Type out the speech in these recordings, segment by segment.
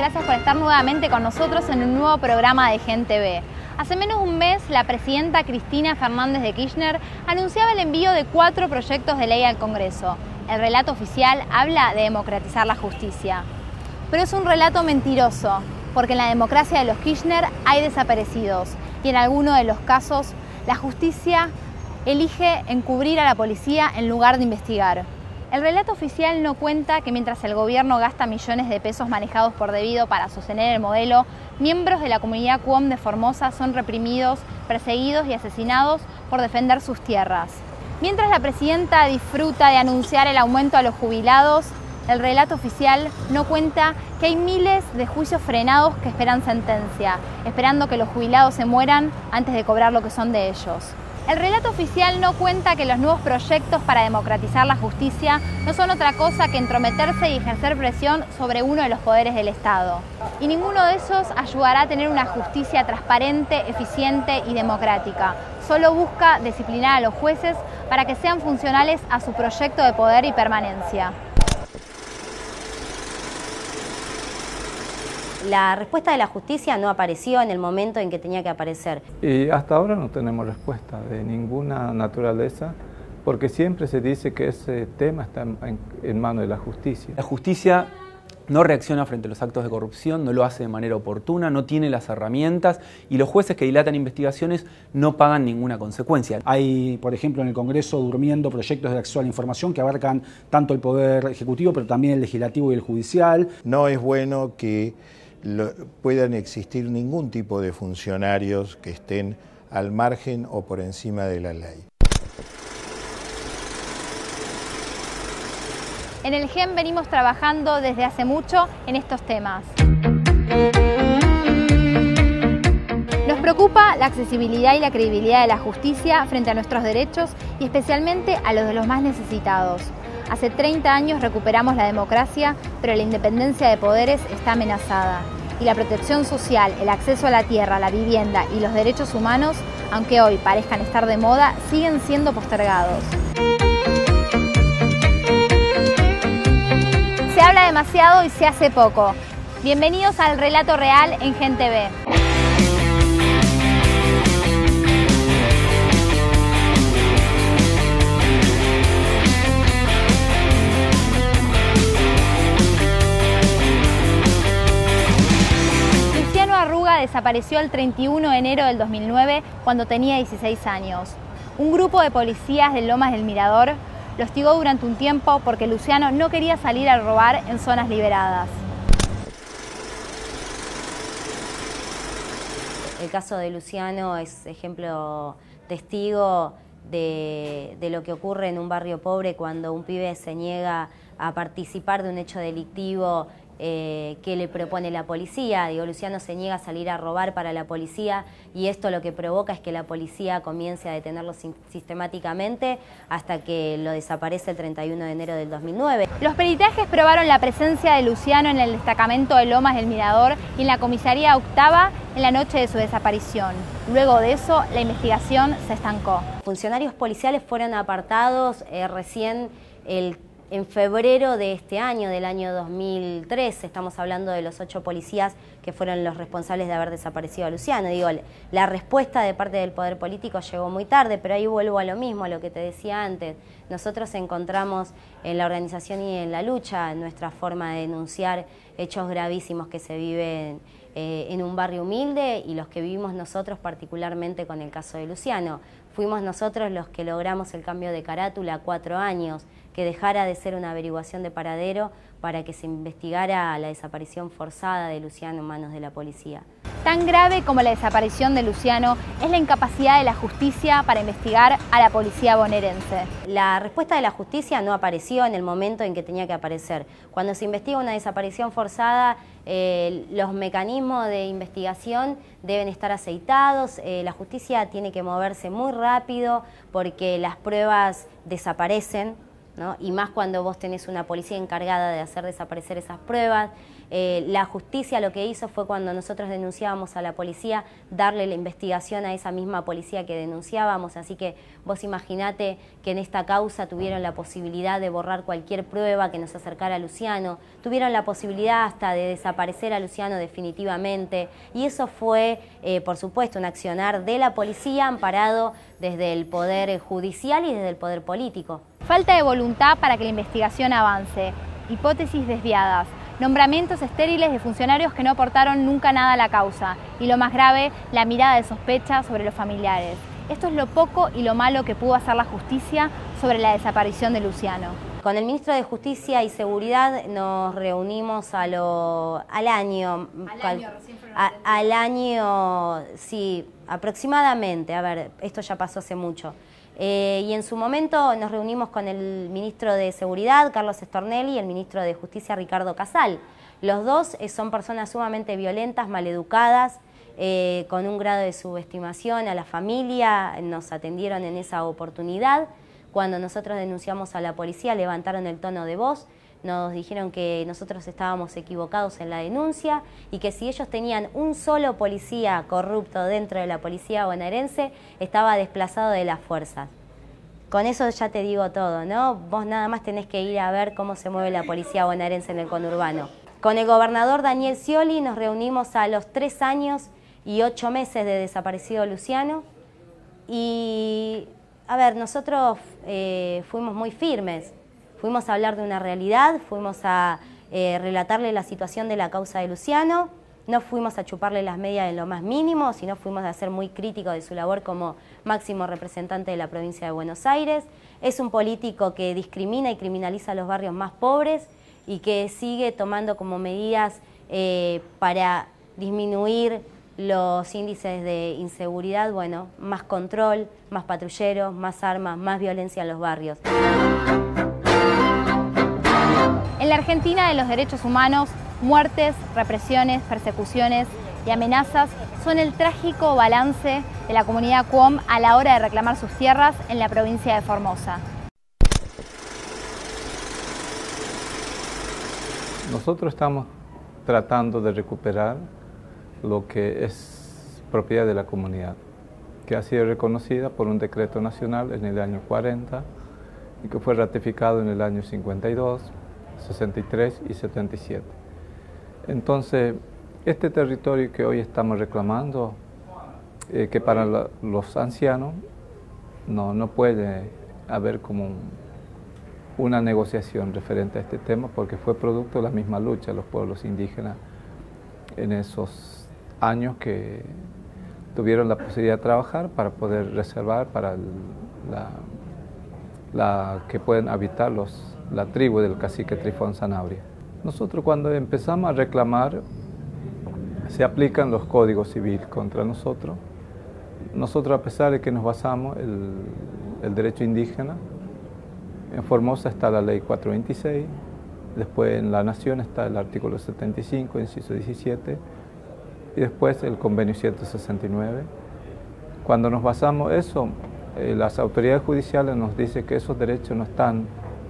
gracias por estar nuevamente con nosotros en un nuevo programa de Gen TV. Hace menos de un mes, la presidenta Cristina Fernández de Kirchner anunciaba el envío de 4 proyectos de ley al Congreso. El relato oficial habla de democratizar la justicia. Pero es un relato mentiroso, porque en la democracia de los Kirchner hay desaparecidos y en algunos de los casos la justicia elige encubrir a la policía en lugar de investigar. El relato oficial no cuenta que mientras el gobierno gasta millones de pesos manejados por debido para sostener el modelo, miembros de la comunidad QOM de Formosa son reprimidos, perseguidos y asesinados por defender sus tierras. Mientras la presidenta disfruta de anunciar el aumento a los jubilados, el relato oficial no cuenta que hay miles de juicios frenados que esperan sentencia, esperando que los jubilados se mueran antes de cobrar lo que son de ellos. El relato oficial no cuenta que los nuevos proyectos para democratizar la justicia no son otra cosa que entrometerse y ejercer presión sobre uno de los poderes del Estado. Y ninguno de esos ayudará a tener una justicia transparente, eficiente y democrática. Solo busca disciplinar a los jueces para que sean funcionales a su proyecto de poder y permanencia. La respuesta de la justicia no apareció en el momento en que tenía que aparecer. Y hasta ahora no tenemos respuesta de ninguna naturaleza, porque siempre se dice que ese tema está en manos de la justicia. La justicia no reacciona frente a los actos de corrupción, no lo hace de manera oportuna, no tiene las herramientas y los jueces que dilatan investigaciones no pagan ninguna consecuencia. Hay, por ejemplo, en el Congreso durmiendo proyectos de acceso a la información que abarcan tanto el Poder Ejecutivo, pero también el Legislativo y el Judicial. No es bueno que puedan existir ningún tipo de funcionarios que estén al margen o por encima de la ley. En el GEM venimos trabajando desde hace mucho en estos temas. Nos preocupa la accesibilidad y la credibilidad de la justicia frente a nuestros derechos y especialmente a los de los más necesitados. Hace 30 años recuperamos la democracia, pero la independencia de poderes está amenazada. Y la protección social, el acceso a la tierra, la vivienda y los derechos humanos, aunque hoy parezcan estar de moda, siguen siendo postergados. Se habla demasiado y se hace poco. Bienvenidos al Relato Real en Gen TV. Desapareció el 31 de enero del 2009 cuando tenía 16 años. Un grupo de policías de Lomas del Mirador lo hostigó durante un tiempo porque Luciano no quería salir a robar en zonas liberadas. El caso de Luciano es ejemplo testigo de lo que ocurre en un barrio pobre cuando un pibe se niega a participar de un hecho delictivo que le propone la policía. Digo, Luciano se niega a salir a robar para la policía y esto lo que provoca es que la policía comience a detenerlo sistemáticamente hasta que lo desaparece el 31 de enero del 2009. Los peritajes probaron la presencia de Luciano en el destacamento de Lomas del Mirador y en la comisaría octava en la noche de su desaparición. Luego de eso, la investigación se estancó. Funcionarios policiales fueron apartados recién en febrero de este año, del año 2013, estamos hablando de los 8 policías que fueron los responsables de haber desaparecido a Luciano. Digo, la respuesta de parte del poder político llegó muy tarde, pero ahí vuelvo a lo mismo, a lo que te decía antes. Nosotros encontramos en la organización y en la lucha nuestra forma de denunciar hechos gravísimos que se viven en un barrio humilde y los que vivimos nosotros particularmente con el caso de Luciano. Fuimos nosotros los que logramos el cambio de carátula a 4 años, que dejara de ser una averiguación de paradero para que se investigara la desaparición forzada de Luciano en manos de la policía. Tan grave como la desaparición de Luciano es la incapacidad de la justicia para investigar a la policía bonaerense. La respuesta de la justicia no apareció en el momento en que tenía que aparecer. Cuando se investiga una desaparición forzada, los mecanismos de investigación deben estar aceitados, la justicia tiene que moverse muy rápido porque las pruebas desaparecen. ¿no? Y más cuando vos tenés una policía encargada de hacer desaparecer esas pruebas. La justicia lo que hizo fue, cuando nosotros denunciábamos a la policía, darle la investigación a esa misma policía que denunciábamos, así que vos imaginate que en esta causa tuvieron la posibilidad de borrar cualquier prueba que nos acercara a Luciano, tuvieron la posibilidad hasta de desaparecer a Luciano definitivamente, y eso fue, por supuesto, un accionar de la policía amparado desde el poder judicial y desde el poder político. Falta de voluntad para que la investigación avance, hipótesis desviadas, nombramientos estériles de funcionarios que no aportaron nunca nada a la causa y, lo más grave, la mirada de sospecha sobre los familiares. Esto es lo poco y lo malo que pudo hacer la justicia sobre la desaparición de Luciano. Con el ministro de Justicia y Seguridad nos reunimos al año, sí, aproximadamente, a ver, esto ya pasó hace mucho. Y en su momento nos reunimos con el ministro de Seguridad, Carlos Stornelli, y el ministro de Justicia, Ricardo Casal. Los dos son personas sumamente violentas, maleducadas, con un grado de subestimación a la familia. Nos atendieron en esa oportunidad. Cuando nosotros denunciamos a la policía, levantaron el tono de voz, nos dijeron que nosotros estábamos equivocados en la denuncia y que si ellos tenían un solo policía corrupto dentro de la policía bonaerense, estaba desplazado de las fuerzas. Con eso ya te digo todo, ¿no? Vos nada más tenés que ir a ver cómo se mueve la policía bonaerense en el conurbano. Con el gobernador Daniel Scioli nos reunimos a los 3 años y 8 meses de desaparecido Luciano y, a ver, nosotros fuimos muy firmes. Fuimos a hablar de una realidad, fuimos a relatarle la situación de la causa de Luciano, no fuimos a chuparle las medias en lo más mínimo, sino fuimos a ser muy críticos de su labor como máximo representante de la provincia de Buenos Aires. Es un político que discrimina y criminaliza a los barrios más pobres y que sigue tomando como medidas para disminuir los índices de inseguridad, bueno, más control, más patrulleros, más armas, más violencia en los barrios. En la Argentina de los derechos humanos, muertes, represiones, persecuciones y amenazas son el trágico balance de la comunidad QOM a la hora de reclamar sus tierras en la provincia de Formosa. Nosotros estamos tratando de recuperar lo que es propiedad de la comunidad, que ha sido reconocida por un decreto nacional en el año 40 y que fue ratificado en el año 52, 63 y 77. Entonces, este territorio que hoy estamos reclamando, que para los ancianos no puede haber como una negociación referente a este tema, porque fue producto de la misma lucha de los pueblos indígenas en esos años que tuvieron la posibilidad de trabajar para poder reservar para que pueden habitar la tribu del cacique Trifón Sanabria. Nosotros, cuando empezamos a reclamar, se aplican los códigos civiles contra nosotros. Nosotros, a pesar de que nos basamos el derecho indígena, en Formosa está la ley 426, después en la Nación está el artículo 75, inciso 17, y después el convenio 169. Cuando nos basamos eso, las autoridades judiciales nos dicen que esos derechos no están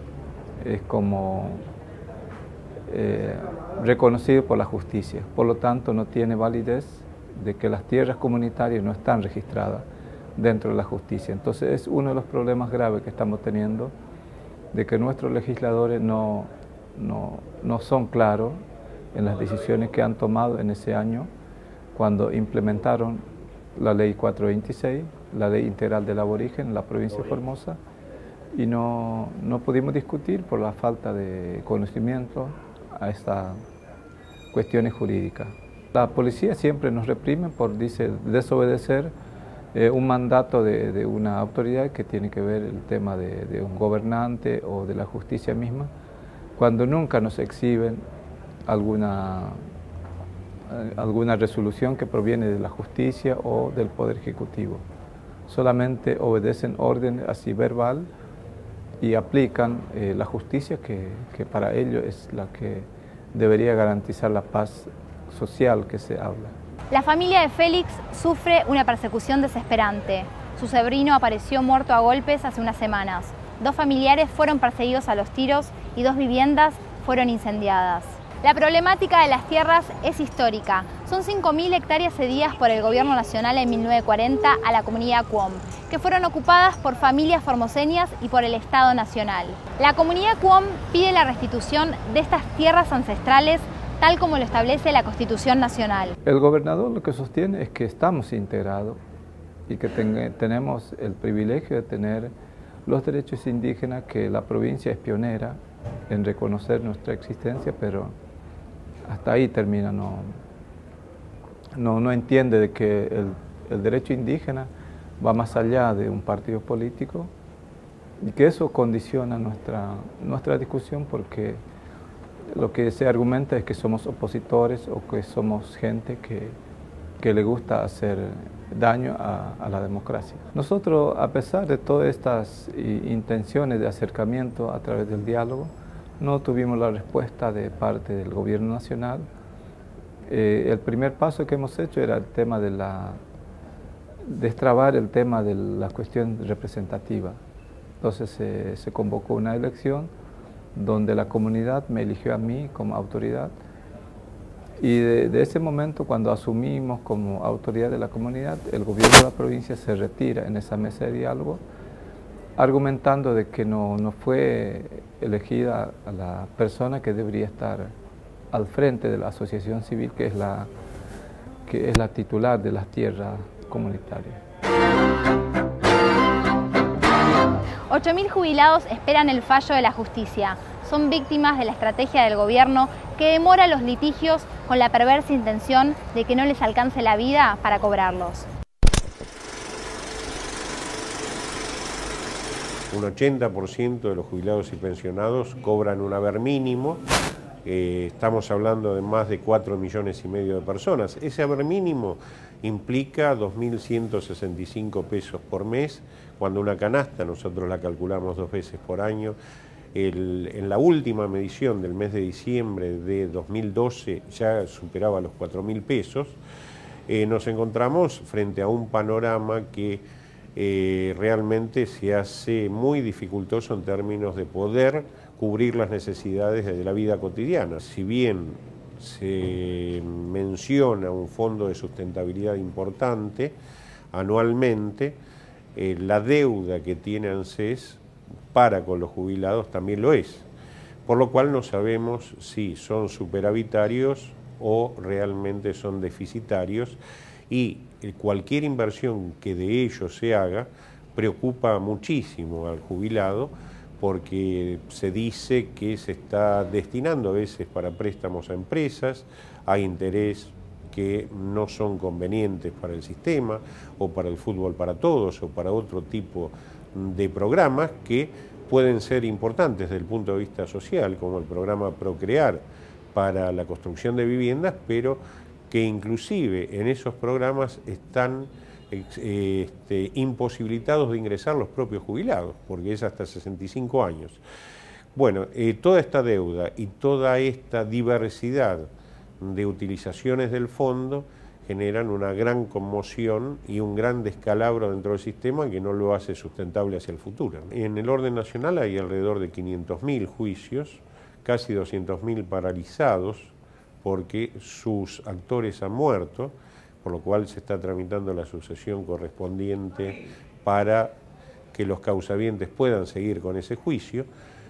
reconocidos por la justicia, por lo tanto no tiene validez de que las tierras comunitarias no están registradas dentro de la justicia. Entonces es uno de los problemas graves que estamos teniendo, de que nuestros legisladores no son claros en las decisiones que han tomado en ese año cuando implementaron la ley 426, la ley integral del aborigen en la provincia de Formosa, y no pudimos discutir por la falta de conocimiento a estas cuestiones jurídicas. La policía siempre nos reprime por desobedecer un mandato de una autoridad que tiene que ver el tema de un gobernante o de la justicia misma, cuando nunca nos exhiben alguna resolución que proviene de la justicia o del Poder Ejecutivo. Solamente obedecen órdenes así verbal y aplican la justicia que para ellos es la que debería garantizar la paz social que se habla. La familia de Félix sufre una persecución desesperante. Su sobrino apareció muerto a golpes hace unas semanas. 2 familiares fueron perseguidos a los tiros y 2 viviendas fueron incendiadas. La problemática de las tierras es histórica. Son 5.000 hectáreas cedidas por el Gobierno Nacional en 1940 a la comunidad Cuom, que fueron ocupadas por familias formoseñas y por el Estado Nacional. La comunidad Cuom pide la restitución de estas tierras ancestrales tal como lo establece la Constitución Nacional. El gobernador lo que sostiene es que estamos integrados y que tenemos el privilegio de tener los derechos indígenas, que la provincia es pionera en reconocer nuestra existencia, pero hasta ahí termina, no entiende de que el derecho indígena va más allá de un partido político y que eso condiciona nuestra discusión, porque lo que se argumenta es que somos opositores o que somos gente que le gusta hacer daño a la democracia. Nosotros, a pesar de todas estas intenciones de acercamiento a través del diálogo, no tuvimos la respuesta de parte del Gobierno Nacional. El primer paso que hemos hecho era el tema de destrabar el tema de la cuestión representativa. Entonces se convocó una elección donde la comunidad me eligió a mí como autoridad, y de ese momento, cuando asumimos como autoridad de la comunidad, el gobierno de la provincia se retira en esa mesa de diálogo, argumentando de que no fue elegida a la persona que debería estar al frente de la asociación civil, que es la titular de las tierras comunitarias. 8.000 jubilados esperan el fallo de la justicia. Son víctimas de la estrategia del gobierno que demora los litigios con la perversa intención de que no les alcance la vida para cobrarlos. Un 80% de los jubilados y pensionados cobran un haber mínimo. Estamos hablando de más de 4,5 millones de personas. Ese haber mínimo implica 2.165 pesos por mes, cuando una canasta nosotros la calculamos 2 veces por año. En la última medición del mes de diciembre de 2012 ya superaba los 4.000 pesos. Nos encontramos frente a un panorama que realmente se hace muy dificultoso en términos de poder cubrir las necesidades de la vida cotidiana. Si bien se menciona un fondo de sustentabilidad importante anualmente, la deuda que tiene ANSES para con los jubilados también lo es, por lo cual no sabemos si son superavitarios o realmente son deficitarios, y cualquier inversión que de ellos se haga preocupa muchísimo al jubilado, porque se dice que se está destinando a veces para préstamos a empresas, a interés que no son convenientes para el sistema, o para el fútbol para todos, o para otro tipo de programas que pueden ser importantes desde el punto de vista social, como el programa Procrear para la construcción de viviendas, pero que inclusive en esos programas están imposibilitados de ingresar los propios jubilados, porque es hasta 65 años. Bueno, toda esta deuda y toda esta diversidad de utilizaciones del fondo generan una gran conmoción y un gran descalabro dentro del sistema que no lo hace sustentable hacia el futuro. En el orden nacional hay alrededor de 500.000 juicios, casi 200.000 paralizados porque sus actores han muerto, por lo cual se está tramitando la sucesión correspondiente para que los causavientes puedan seguir con ese juicio,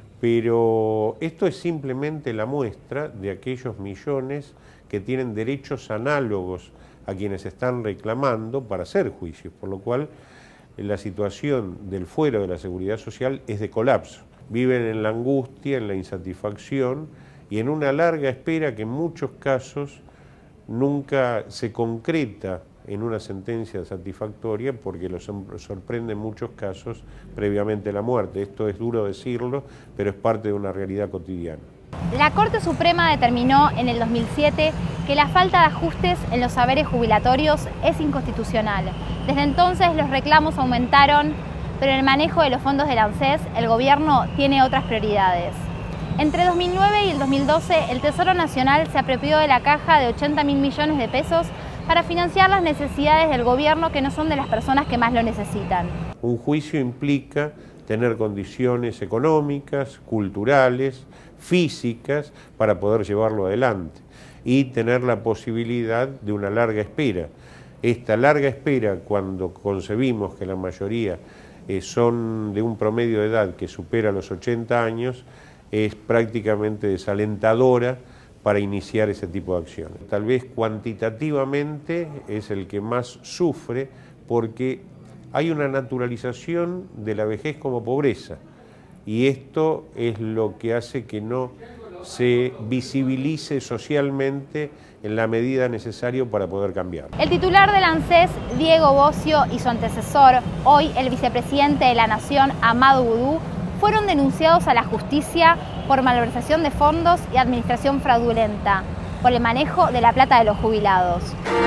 pero esto es simplemente la muestra de aquellos millones que tienen derechos análogos a quienes están reclamando para hacer juicios, por lo cual la situación del fuero de la seguridad social es de colapso. Viven en la angustia, en la insatisfacción y en una larga espera que en muchos casos nunca se concreta en una sentencia satisfactoria, porque los sorprende en muchos casos previamente la muerte. Esto es duro decirlo, pero es parte de una realidad cotidiana. La Corte Suprema determinó en el 2007 que la falta de ajustes en los saberes jubilatorios es inconstitucional. Desde entonces los reclamos aumentaron, pero en el manejo de los fondos del ANSES el gobierno tiene otras prioridades. Entre 2009 y el 2012 el Tesoro Nacional se apropió de la caja de 80.000 millones de pesos para financiar las necesidades del gobierno que no son de las personas que más lo necesitan. Un juicio implica tener condiciones económicas, culturales, físicas, para poder llevarlo adelante y tener la posibilidad de una larga espera. Esta larga espera, cuando concebimos que la mayoría son de un promedio de edad que supera los 80 años, es prácticamente desalentadora para iniciar ese tipo de acciones. Tal vez cuantitativamente es el que más sufre porque hay una naturalización de la vejez como pobreza y esto es lo que hace que no se visibilice socialmente en la medida necesaria para poder cambiar. El titular del ANSES, Diego Bocio, y su antecesor, hoy el vicepresidente de la Nación, Amadou Oudou, fueron denunciados a la justicia por malversación de fondos y administración fraudulenta, por el manejo de la plata de los jubilados.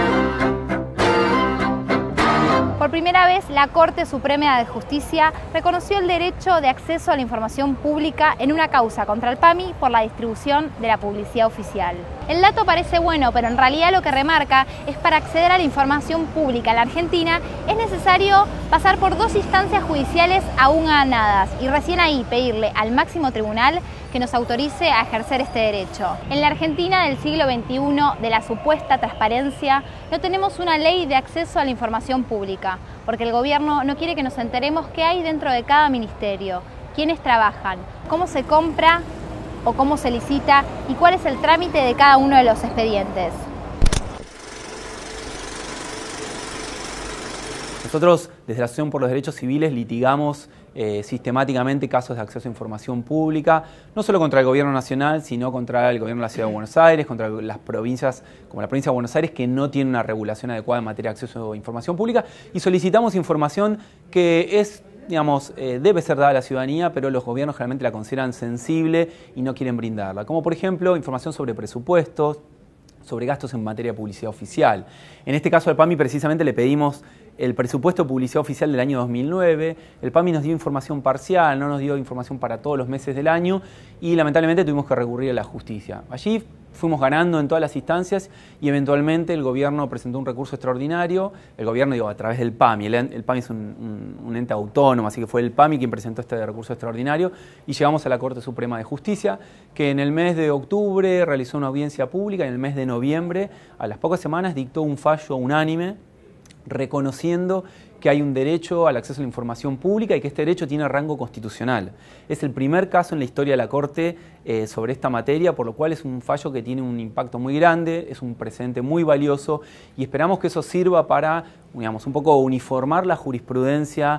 Por primera vez, la Corte Suprema de Justicia reconoció el derecho de acceso a la información pública en una causa contra el PAMI por la distribución de la publicidad oficial. El dato parece bueno, pero en realidad lo que remarca es para acceder a la información pública en la Argentina es necesario pasar por 2 instancias judiciales aún ganadas y recién ahí pedirle al máximo tribunal que nos autorice a ejercer este derecho. En la Argentina del siglo XXI, de la supuesta transparencia, no tenemos una ley de acceso a la información pública, porque el gobierno no quiere que nos enteremos qué hay dentro de cada ministerio, quiénes trabajan, cómo se compra o cómo se licita y cuál es el trámite de cada uno de los expedientes. Nosotros, desde la Asociación por los Derechos Civiles, litigamos sistemáticamente casos de acceso a información pública, no solo contra el gobierno nacional, sino contra el gobierno de la Ciudad de Buenos Aires, contra las provincias, como la provincia de Buenos Aires, que no tiene una regulación adecuada en materia de acceso a información pública, y solicitamos información que es, digamos, debe ser dada a la ciudadanía, pero los gobiernos generalmente la consideran sensible y no quieren brindarla, como por ejemplo información sobre presupuestos, sobre gastos en materia de publicidad oficial. En este caso al PAMI precisamente le pedimos el presupuesto de publicidad oficial del año 2009, el PAMI nos dio información parcial, no nos dio información para todos los meses del año y lamentablemente tuvimos que recurrir a la justicia. Allí fuimos ganando en todas las instancias y eventualmente el gobierno presentó un recurso extraordinario, el gobierno, digo, a través del PAMI, el PAMI es un ente autónomo, así que fue el PAMI quien presentó este recurso extraordinario y llegamos a la Corte Suprema de Justicia, que en el mes de octubre realizó una audiencia pública y en el mes de noviembre, a las pocas semanas, dictó un fallo unánime reconociendo que hay un derecho al acceso a la información pública y que este derecho tiene rango constitucional. Es el primer caso en la historia de la Corte sobre esta materia, por lo cual es un fallo que tiene un impacto muy grande, es un precedente muy valioso y esperamos que eso sirva para, digamos, un poco uniformar la jurisprudencia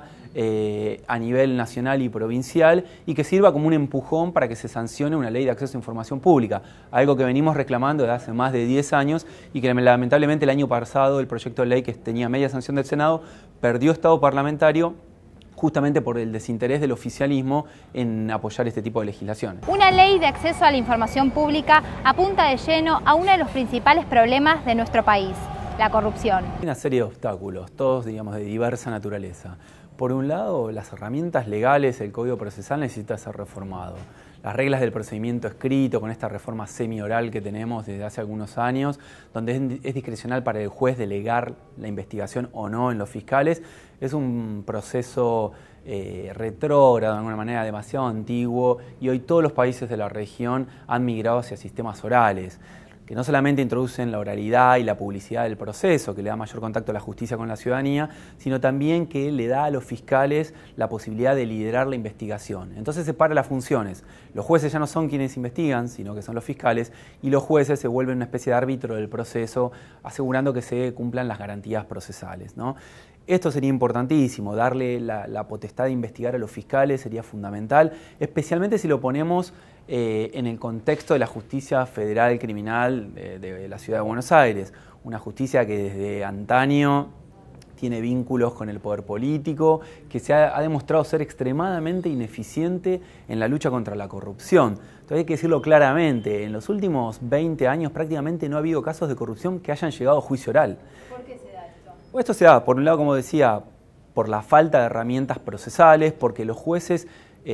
a nivel nacional y provincial y que sirva como un empujón para que se sancione una ley de acceso a información pública, algo que venimos reclamando desde hace más de 10 años y que lamentablemente el año pasado el proyecto de ley que tenía media sanción del Senado perdió estado parlamentario justamente por el desinterés del oficialismo en apoyar este tipo de legislaciones. Una ley de acceso a la información pública apunta de lleno a uno de los principales problemas de nuestro país, la corrupción. Hay una serie de obstáculos, todos, digamos, de diversa naturaleza. Por un lado, las herramientas legales, el Código Procesal necesita ser reformado. Las reglas del procedimiento escrito, con esta reforma semi-oral que tenemos desde hace algunos años, donde es discrecional para el juez delegar la investigación o no en los fiscales, es un proceso retrógrado, de alguna manera demasiado antiguo, y hoy todos los países de la región han migrado hacia sistemas orales, que no solamente introducen la oralidad y la publicidad del proceso, que le da mayor contacto a la justicia con la ciudadanía, sino también que le da a los fiscales la posibilidad de liderar la investigación. Entonces separa las funciones. Los jueces ya no son quienes investigan, sino que son los fiscales, y los jueces se vuelven una especie de árbitro del proceso, asegurando que se cumplan las garantías procesales, ¿no? Esto sería importantísimo, darle la potestad de investigar a los fiscales sería fundamental, especialmente si lo ponemos en el contexto de la justicia federal criminal de la Ciudad de Buenos Aires, una justicia que desde antaño tiene vínculos con el poder político, que ha demostrado ser extremadamente ineficiente en la lucha contra la corrupción. Entonces hay que decirlo claramente, en los últimos 20 años prácticamente no ha habido casos de corrupción que hayan llegado a juicio oral. ¿Por qué se da esto? Esto se da, por un lado, como decía, por la falta de herramientas procesales, porque los jueces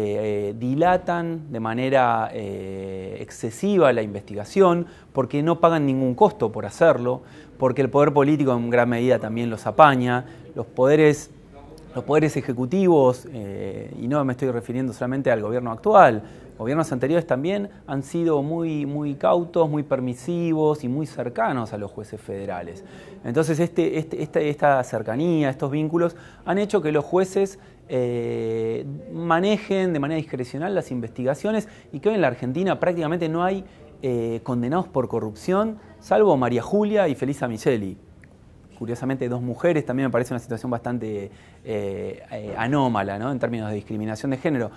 dilatan de manera excesiva la investigación, porque no pagan ningún costo por hacerlo, porque el poder político en gran medida también los apaña, los los poderes ejecutivos, y no me estoy refiriendo solamente al gobierno actual, gobiernos anteriores también han sido muy cautos, muy permisivos y muy cercanos a los jueces federales. Entonces esta cercanía, estos vínculos han hecho que los jueces manejen de manera discrecional las investigaciones y que hoy en la Argentina prácticamente no hay condenados por corrupción, salvo María Julia y Felisa Micheli. Curiosamente, dos mujeres, también me parece una situación bastante anómala, ¿no?, en términos de discriminación de género.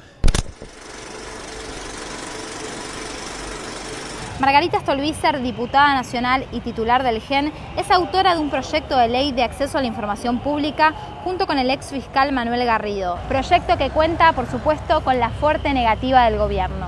Margarita Stolbizer, diputada nacional y titular del GEN, es autora de un proyecto de ley de acceso a la información pública junto con el ex fiscal Manuel Garrido, proyecto que cuenta, por supuesto, con la fuerte negativa del gobierno.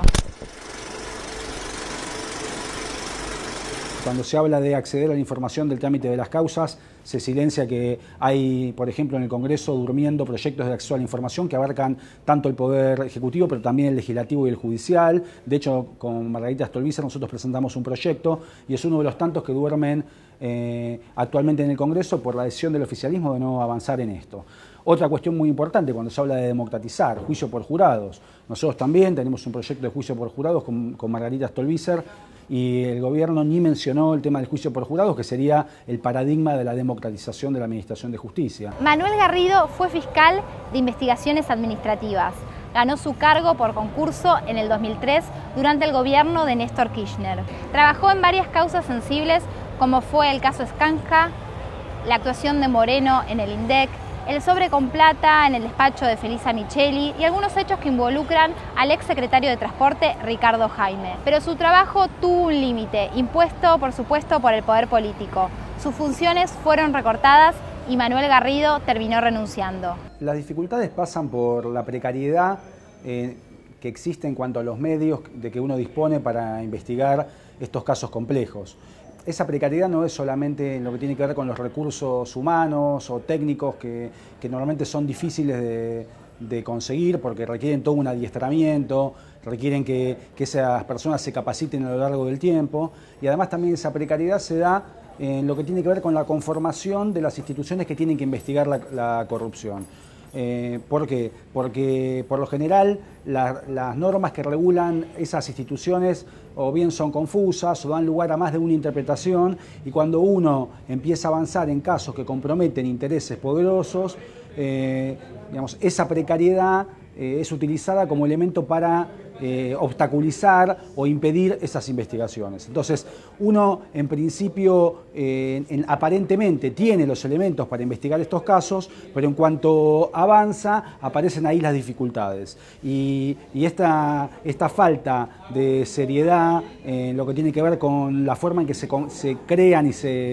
Cuando se habla de acceder a la información del trámite de las causas, se silencia que hay, por ejemplo, en el Congreso durmiendo proyectos de acceso a la información que abarcan tanto el Poder Ejecutivo, pero también el Legislativo y el Judicial. De hecho, con Margarita Stolbizer nosotros presentamos un proyecto y es uno de los tantos que duermen actualmente en el Congreso por la decisión del oficialismo de no avanzar en esto. Otra cuestión muy importante cuando se habla de democratizar, juicio por jurados. Nosotros también tenemos un proyecto de juicio por jurados con Margarita Stolbizer, y el gobierno ni mencionó el tema del juicio por jurados, que sería el paradigma de la democratización de la Administración de Justicia. Manuel Garrido fue fiscal de investigaciones administrativas. Ganó su cargo por concurso en el 2003 durante el gobierno de Néstor Kirchner. Trabajó en varias causas sensibles, como fue el caso Escanja, la actuación de Moreno en el INDEC, el sobre con plata en el despacho de Felisa Micheli y algunos hechos que involucran al ex secretario de Transporte, Ricardo Jaime. Pero su trabajo tuvo un límite, impuesto, por supuesto, por el poder político. Sus funciones fueron recortadas y Manuel Garrido terminó renunciando. Las dificultades pasan por la precariedad que existe en cuanto a los medios de que uno dispone para investigar estos casos complejos. Esa precariedad no es solamente en lo que tiene que ver con los recursos humanos o técnicos que normalmente son difíciles de conseguir porque requieren todo un adiestramiento, requieren que esas personas se capaciten a lo largo del tiempo, y además también esa precariedad se da en lo que tiene que ver con la conformación de las instituciones que tienen que investigar la corrupción. ¿Por qué? Porque por lo general las normas que regulan esas instituciones o bien son confusas o dan lugar a más de una interpretación, y cuando uno empieza a avanzar en casos que comprometen intereses poderosos, digamos, esa precariedad es utilizada como elemento para obstaculizar o impedir esas investigaciones. Entonces, uno en principio aparentemente tiene los elementos para investigar estos casos, pero en cuanto avanza aparecen ahí las dificultades. Y esta falta de seriedad en lo que tiene que ver con la forma en que se crean y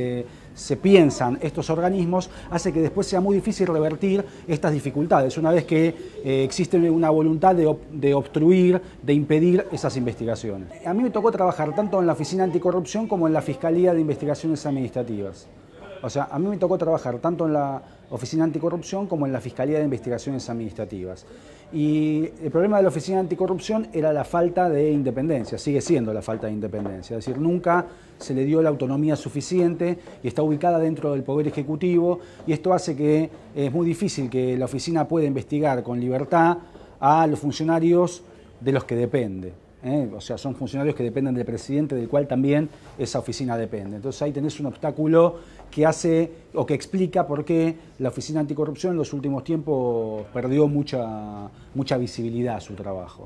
se piensan estos organismos hace que después sea muy difícil revertir estas dificultades, una vez que existe una voluntad de obstruir, de impedir esas investigaciones. A mí me tocó trabajar tanto en la Oficina Anticorrupción como en la Fiscalía de Investigaciones Administrativas. O sea, a mí me tocó trabajar tanto en la Oficina Anticorrupción como en la Fiscalía de Investigaciones Administrativas. Y el problema de la Oficina Anticorrupción era la falta de independencia, sigue siendo la falta de independencia. Es decir, nunca se le dio la autonomía suficiente y está ubicada dentro del Poder Ejecutivo, y esto hace que es muy difícil que la oficina pueda investigar con libertad a los funcionarios de los que depende. O sea, son funcionarios que dependen del presidente, del cual también esa oficina depende. Entonces ahí tenés un obstáculo que hace o que explica por qué la Oficina Anticorrupción en los últimos tiempos perdió mucha visibilidad a su trabajo.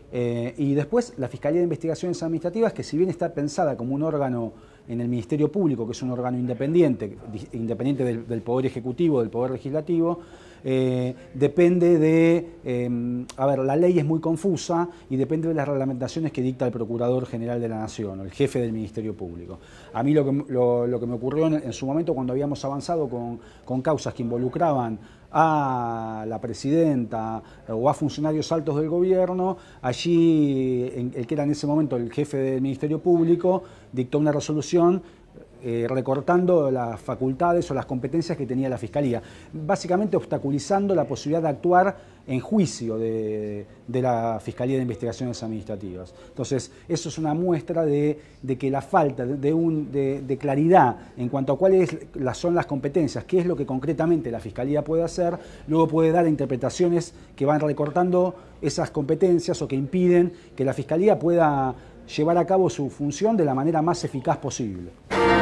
Y después la Fiscalía de Investigaciones Administrativas, que si bien está pensada como un órgano en el Ministerio Público, que es un órgano independiente del Poder Ejecutivo, del Poder Legislativo, depende de, la ley es muy confusa y depende de las reglamentaciones que dicta el Procurador General de la Nación, o el jefe del Ministerio Público. A mí lo que me ocurrió en su momento, cuando habíamos avanzado con causas que involucraban a la presidenta o a funcionarios altos del gobierno, allí el que era en ese momento el jefe del Ministerio Público dictó una resolución recortando las facultades o las competencias que tenía la Fiscalía, básicamente obstaculizando la posibilidad de actuar en juicio de la Fiscalía de Investigaciones Administrativas. Entonces, eso es una muestra de que la falta de claridad en cuanto a cuáles son las competencias, qué es lo que concretamente la Fiscalía puede hacer, luego puede dar interpretaciones que van recortando esas competencias o que impiden que la Fiscalía pueda llevar a cabo su función de la manera más eficaz posible.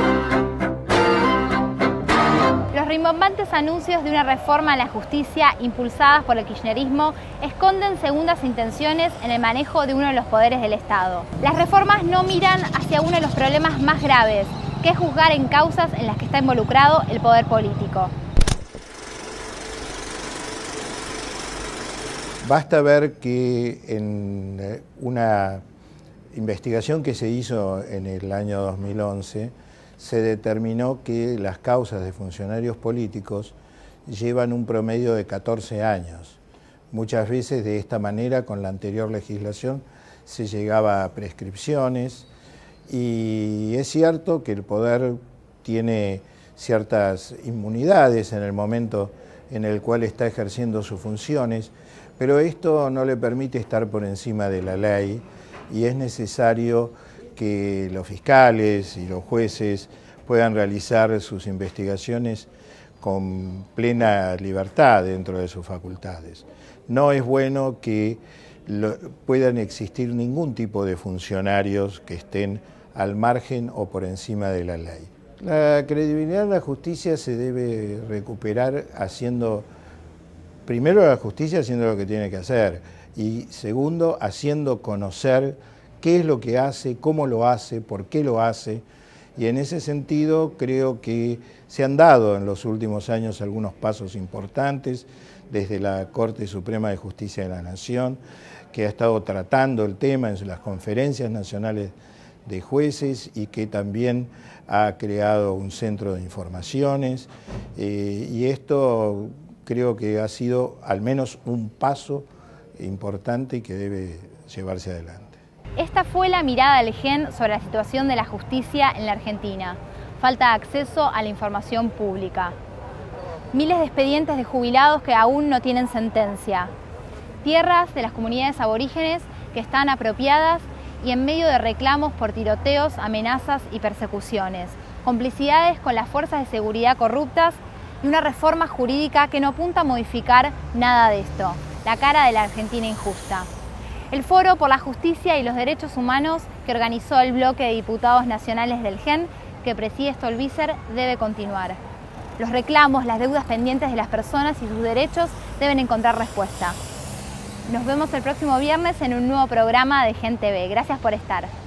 Los rimbombantes anuncios de una reforma a la justicia impulsadas por el kirchnerismo esconden segundas intenciones en el manejo de uno de los poderes del Estado. Las reformas no miran hacia uno de los problemas más graves, que es juzgar en causas en las que está involucrado el poder político. Basta ver que en una investigación que se hizo en el año 2011 se determinó que las causas de funcionarios políticos llevan un promedio de 14 años. Muchas veces de esta manera, con la anterior legislación, se llegaba a prescripciones y es cierto que el poder tiene ciertas inmunidades en el momento en el cual está ejerciendo sus funciones, pero esto no le permite estar por encima de la ley y es necesario que los fiscales y los jueces puedan realizar sus investigaciones con plena libertad dentro de sus facultades. No es bueno que puedan existir ningún tipo de funcionarios que estén al margen o por encima de la ley. La credibilidad de la justicia se debe recuperar primero la justicia haciendo lo que tiene que hacer y segundo, haciendo conocer qué es lo que hace, cómo lo hace, por qué lo hace. Y en ese sentido creo que se han dado en los últimos años algunos pasos importantes desde la Corte Suprema de Justicia de la Nación, que ha estado tratando el tema en las conferencias nacionales de jueces y que también ha creado un centro de informaciones. Y esto creo que ha sido al menos un paso importante y que debe llevarse adelante. Esta fue la mirada del GEN sobre la situación de la justicia en la Argentina. Falta de acceso a la información pública. Miles de expedientes de jubilados que aún no tienen sentencia. Tierras de las comunidades aborígenes que están apropiadas y en medio de reclamos por tiroteos, amenazas y persecuciones. Complicidades con las fuerzas de seguridad corruptas y una reforma jurídica que no apunta a modificar nada de esto. La cara de la Argentina injusta. El Foro por la Justicia y los Derechos Humanos que organizó el bloque de diputados nacionales del GEN que preside Stolbizer debe continuar. Los reclamos, las deudas pendientes de las personas y sus derechos deben encontrar respuesta. Nos vemos el próximo viernes en un nuevo programa de GEN TV. Gracias por estar.